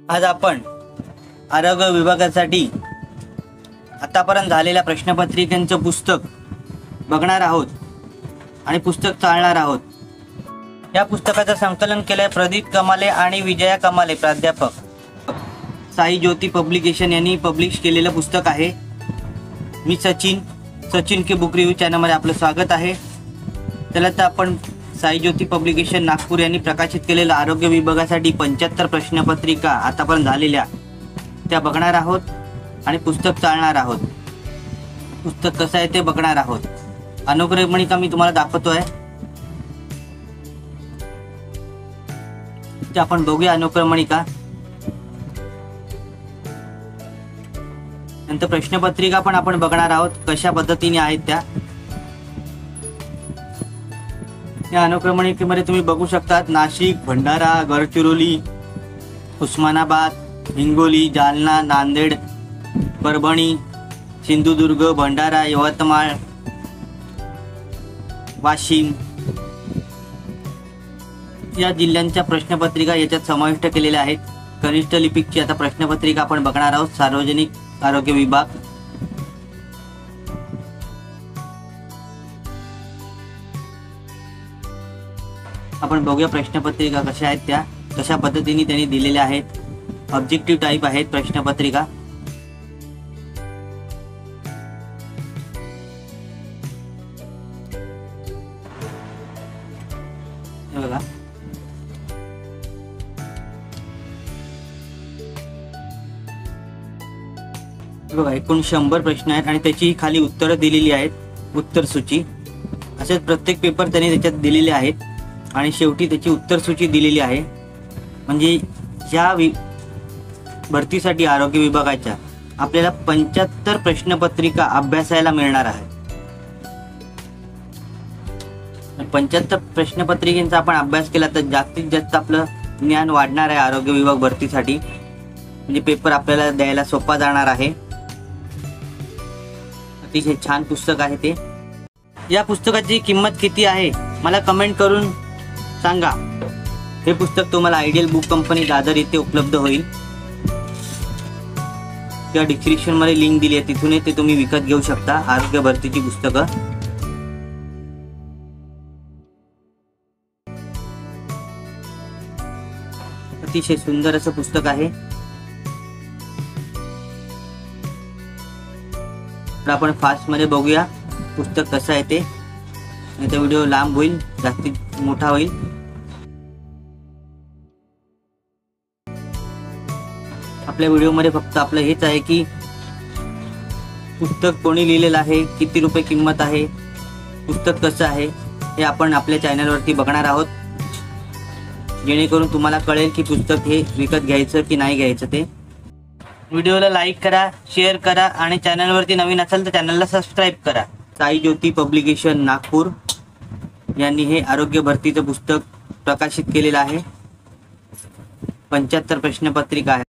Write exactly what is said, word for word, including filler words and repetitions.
आज आपण आरोग्य विभागासाठी आतापर्यंत झालेल्या प्रश्नपत्रिकांचं पुस्तक बघणार आहोत आणि पुस्तक चालणार आहोत। या पुस्तकाचं संकलन केलंय प्रदीप कमाले आणि विजया कमाले, प्राध्यापक, साई ज्योती पब्लिकेशन यांनी पब्लिश केलेलं पुस्तक आहे। मी Sachin Sachin K book review चॅनलमध्ये आपलं स्वागत आहे। चला तर आपण साई ज्योती पब्लिकेशन नागपूर यांनी प्रकाशित केलेल्या आरोग्य विभागासाठी पंच्याहत्तर प्रश्नपत्रिका आतापर्यंत झालेल्या त्या बघणार आहोत आणि पुस्तक चालणार आहोत। पुस्तक कसं आहे ते बघणार आहोत। अनुक्रमणिका मी तुम्हाला दाखवतोय, ते आपण बघूया अनुक्रमणिका। नंतर प्रश्नपत्रिका पण आपण बघणार आहोत कशा पद्धतीने आहेत त्या। या अनुक्रमणिकेमध्ये तुम्ही बघू शकतात नाशिक, भंडारा, गडचिरोली, उस्मानाबाद, हिंगोली, जालना, नांदेड, परभणी, सिंधुदुर्ग, भंडारा, यवतमाळ, वाशिम या जिल्ह्यांच्या प्रश्नपत्रिका याच्यात समाविष्ट केलेल्या आहेत। कनिष्ठ लिपिकची आता प्रश्नपत्रिका आपण बघणार आहोत। सार्वजनिक आरोग्य विभाग, आपण बघूया प्रश्नपत्रिका कशा आहेत त्या, कशा पद्धतीने त्यांनी दिलेल्या आहेत। ऑब्जेक्टिव्ह टाइप आहेत प्रश्नपत्रिका। हे बघा, बघा एकूण शंभर प्रश्न आहेत आणि त्याची खाली उत्तरं दिलेली आहेत, उत्तर सूची। असेच प्रत्येक पेपर त्यांनी त्याच्यात दिलेले आहेत आणि शेवटी त्याची उत्तर सूची दिलेली आहे। म्हणजे या भरतीसाठी आरोग्य विभागाच्या आपल्याला पंच्याहत्तर प्रश्नपत्रिका अभ्यासायला मिळणार आहे। पंच्याहत्तर प्रश्नपत्रिकांचा आपण अभ्यास केला तर जास्तीत जास्त आपलं ज्ञान वाढणार आहे आरोग्य विभाग भरतीसाठी। म्हणजे पेपर आपल्याला द्यायला सोपा जाणार आहे। अतिशय छान पुस्तक आहे ते। या पुस्तकाची किंमत किती आहे मला कमेंट करून सांगा। हे पुस्तक तुम्हाला आयडियल बुक कंपनी दादर येथे उपलब्ध होईल। त्या डिस्क्रिप्शन मध्ये लिंक दिली आहे, तिथून ते तुम्ही विकत घेऊ शकता आरोग्य भरतीची पुस्तकं। अतिशय सुंदर असं पुस्तक आहे। तर आपण फास्ट मध्ये बघूया पुस्तक कसं आहे ते, नाहीतर व्हिडिओ लांब होईल, जास्तीत मोठा होईल। आपल्या व्हिडिओमध्ये फक्त आपलं हेच आहे की पुस्तक कोणी लिहिलेलं आहे, किती रुपये किंमत आहे, पुस्तक कसं आहे हे आपण आपल्या चॅनलवरती बघणार आहोत, जेणेकरून तुम्हाला कळेल की पुस्तक हे विकत घ्यायचं की नाही घ्यायचं ते। व्हिडिओला लाईक करा, शेअर करा आणि चॅनलवरती नवीन असेल तर चॅनलला सबस्क्राईब करा। साई ज्योती पब्लिकेशन नागपूर यांनी हे आरोग्य भरतीचं पुस्तक प्रकाशित केलेलं आहे। पंच्याहत्तर प्रश्नपत्रिका आहे।